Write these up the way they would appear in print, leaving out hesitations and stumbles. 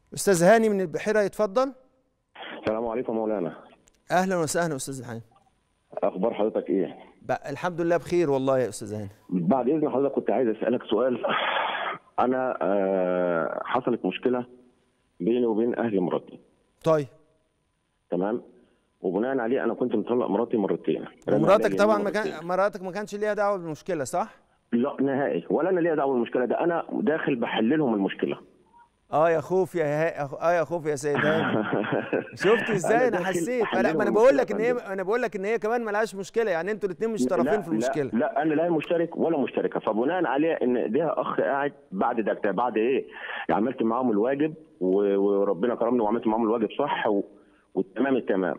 استاذ هاني من البحيره يتفضل. السلام عليكم مولانا. اهلا وسهلا استاذ هاني. اخبار حضرتك ايه؟ الحمد لله بخير والله يا استاذ هاني. بعد اذن حضرتك كنت عايز اسالك سؤال. انا حصلت مشكله بيني وبين اهل مراتي. طيب. تمام. وبناء عليه انا كنت مطلق مراتي مرتين. ومراتك طبعا مراتك ما كانش ليها دعوه بالمشكله صح؟ لا نهائي، ولا انا ليا دعوه بالمشكله، ده انا داخل بحل لهم المشكله. يا خوف يا خوف يا سيد هاني. شفت ازاي انا حسيت؟ لا ما انا بقول لك ان هي كمان مالهاش مشكله، يعني انتوا الاثنين مش طرفين في المشكله. لا انا لا مشترك ولا مشتركه، فبناء عليه ان ليها اخ قاعد بعد ده بعد ايه؟ يعني عملت معاهم الواجب وربنا كرمني وعملت معاهم الواجب صح والتمام التمام.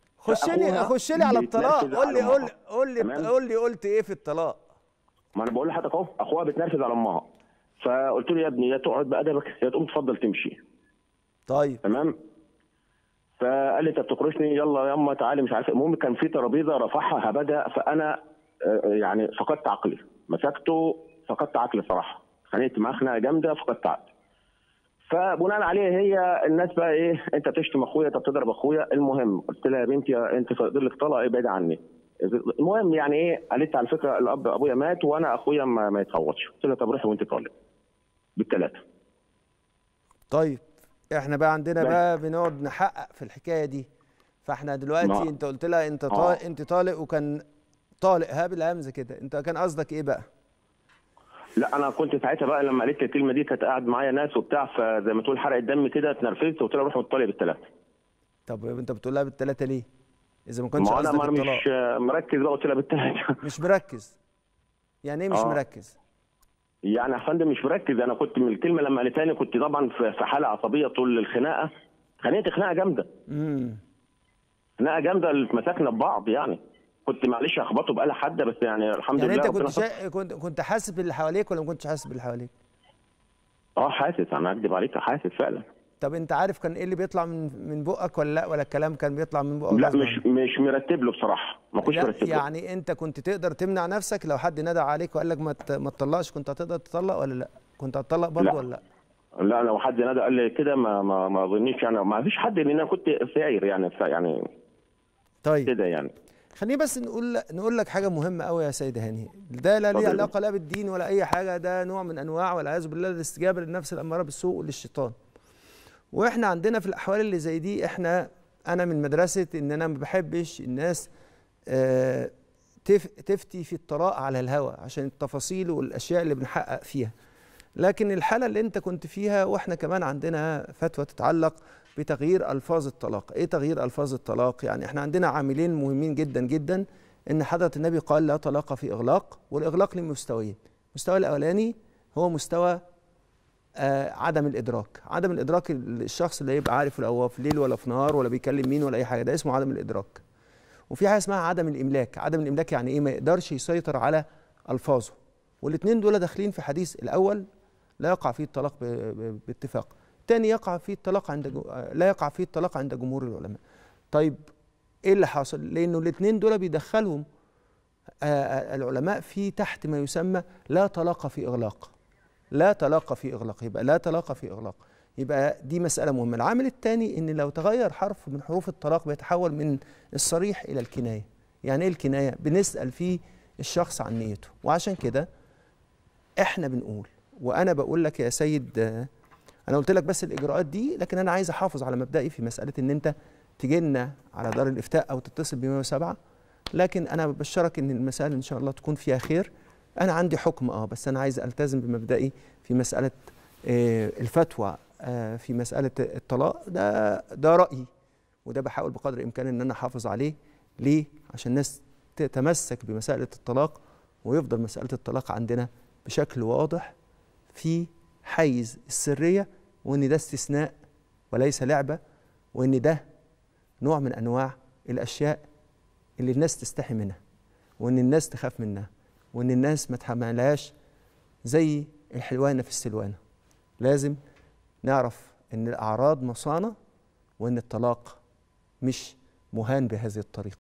خش لي على الطلاق. قول لي قلت ايه في الطلاق؟ ما انا بقول لحضرتك اهو، اخوها بتنرفز على امها، فقلت له يا ابني يا تقعد بادبك يا تقوم تفضل تمشي. طيب تمام. فقال لي انت بتكرشني، يلا يا اما تعالي مش عارف. المهم كان في ترابيزه رفعها هبدها، فانا يعني فقدت عقلي، مسكته فقدت عقلي صراحه، خانقت معاه خناقه جامده فقدت عقلي. فبناء عليه هي الناس بقى ايه، انت بتشتم اخويا، انت بتضرب اخويا. المهم قلت لها يا بنتي انت فاضل لك طلاق، ابعدي عني. المهم يعني ايه، قالت على فكره الاب ابويا مات وانا اخويا ما يتعوضش. قلت لها طب روحي وانت طالق بالثلاثه. طيب احنا بقى عندنا بقى بنقعد نحقق في الحكايه دي. فاحنا دلوقتي انت قلت لها انت طالق، وكان طالق بالهمزه كده، انت كان قصدك ايه بقى؟ لا انا كنت ساعتها بقى لما قالت لي الكلمه دي كانت قاعد معايا ناس وبتاع، فزي ما تقول حرق الدم كده، اتنرفزت وقلت لها روحي وطالق بالثلاثه. طب انت بتقول لها بالثلاثه ليه؟ اذا ما كنتش قصدك الطلاق. ما انا مش مركز بقى، قلت لها بالثلاثه. مش مركز؟ يعني ايه مش مركز؟ يعني يا فندم مش مركز، انا كنت من الكلمه لما قالتها لي كنت طبعا في حاله عصبيه طول الخناقه، خناقه جامده. خناقه جامده اللي اتمسكنا ببعض، يعني كنت معلش اخبطه بآلة حاده، بس يعني الحمد لله. انت كنت حاسس باللي حواليك ولا ما كنتش حاسس باللي حواليك؟ حاسس، انا اكذب عليك، حاسس فعلا. طب انت عارف كان ايه اللي بيطلع من بقك ولا لا، ولا الكلام كان بيطلع من بقك؟ لا مش مرتب له بصراحه، ما كنتش مرتب له. يعني انت كنت تقدر تمنع نفسك لو حد نادى عليك وقال لك ما تطلقش، كنت هتقدر تطلق ولا لا؟ كنت هتطلق برضه ولا لا؟ لا لو حد نادى قال لي كده ما اظنيش، يعني ما فيش حد، لان انا كنت ساير يعني. طيب كده يعني. خليني بس نقول لك حاجه مهمه قوي يا سيد هاني. ده لا ليه علاقه لا بالدين ولا اي حاجه، ده نوع من انواع والعياذ بالله الاستجابه للنفس الاماره بالسوء وللشيطان. واحنا عندنا في الاحوال اللي زي دي انا من مدرسه ان انا ما بحبش الناس تفتي في الطلاق على الهوى عشان التفاصيل والاشياء اللي بنحقق فيها. لكن الحاله اللي انت كنت فيها، واحنا كمان عندنا فتوى تتعلق بتغيير الفاظ الطلاق. ايه تغيير الفاظ الطلاق؟ يعني احنا عندنا عاملين مهمين جدا جدا. ان حضرة النبي قال لا طلاق في اغلاق، والاغلاق له مستويين. المستوى الاولاني هو مستوى عدم الادراك. عدم الادراك الشخص اللي يبقى عارف لا هو في ليل ولا في نهار ولا بيكلم مين ولا اي حاجه، ده اسمه عدم الادراك. وفي حاجه اسمها عدم الاملاك. عدم الاملاك يعني ايه؟ ما يقدرش يسيطر على الفاظه. والاثنين دول داخلين في حديث الاول لا يقع فيه الطلاق باتفاق. الثاني يقع فيه الطلاق لا يقع فيه الطلاق عند جمهور العلماء. طيب ايه اللي حاصل؟ لانه الاثنين دول بيدخلهم العلماء في تحت ما يسمى لا طلاق في اغلاق. لا طلاق في اغلاق، يبقى لا طلاق في اغلاق، يبقى دي مساله مهمه. العامل الثاني ان لو تغير حرف من حروف الطلاق بيتحول من الصريح الى الكنايه. يعني ايه الكنايه؟ بنسال فيه الشخص عن نيته. وعشان كده احنا بنقول، وانا بقول لك يا سيد، انا قلت لك بس الاجراءات دي، لكن انا عايز احافظ على مبدئي في مساله ان انت تجي لنا على دار الافتاء او تتصل ب 107. لكن انا ببشرك ان المساله ان شاء الله تكون فيها خير. انا عندي حكم بس انا عايز التزم بمبدئي في مساله الفتوى في مساله الطلاق. ده رايي، وده بحاول بقدر الامكان ان انا احافظ عليه. ليه؟ عشان الناس تتمسك بمساله الطلاق، ويفضل مساله الطلاق عندنا بشكل واضح في حيز السريه، وان ده استثناء وليس لعبه، وان ده نوع من انواع الاشياء اللي الناس تستحي منها، وان الناس تخاف منها، وان الناس ما تحملهاش زي الحلوانه في السلوانه. لازم نعرف ان الاعراض مصانه، وان الطلاق مش مهان بهذه الطريقه.